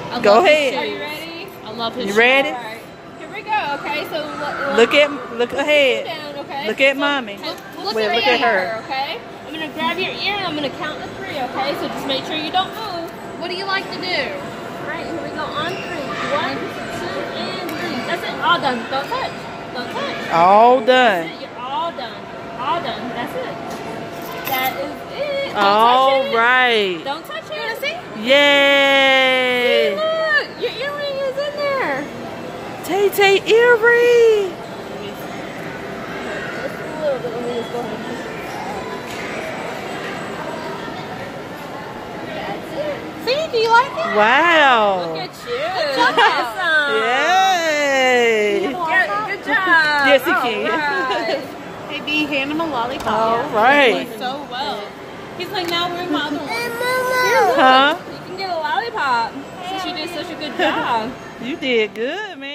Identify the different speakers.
Speaker 1: Go ahead.
Speaker 2: Are you ready?
Speaker 3: I love his
Speaker 1: You ready?
Speaker 2: All right. Here we go. Okay, so
Speaker 1: Look ahead.
Speaker 2: down, okay?
Speaker 1: Look at mommy.
Speaker 2: Look
Speaker 1: Wait, look at her.
Speaker 2: Okay? I'm going to grab your ear and I'm going to count to 3, okay? So just make sure you don't move.
Speaker 3: What do you like to do?
Speaker 2: All right, here we go on 3. 1, 2, and 3. That's it. All done. Don't touch. Don't touch.
Speaker 1: All
Speaker 2: That's
Speaker 1: done.
Speaker 2: it. You're all done. All done. That's it. That is it. Don't
Speaker 1: All
Speaker 2: touch it.
Speaker 1: right.
Speaker 2: Don't touch it. You want to see?
Speaker 1: Yay.
Speaker 2: Look, your earring is in there.
Speaker 1: Tay earring.
Speaker 2: Just a little bit. Let me just go ahead and push it. That's it.
Speaker 3: See, do you like it?
Speaker 1: Wow.
Speaker 2: Look at you. Awesome.
Speaker 1: Yay.
Speaker 2: Good job.
Speaker 1: Yes, he can.
Speaker 2: Right.
Speaker 3: Hey, B, hand him a lollipop.
Speaker 1: All right.
Speaker 3: He's doing so well. He's like, now we're in my other one.
Speaker 1: Huh?
Speaker 2: You can get a lollipop since you did such a good job.
Speaker 1: You did good, man.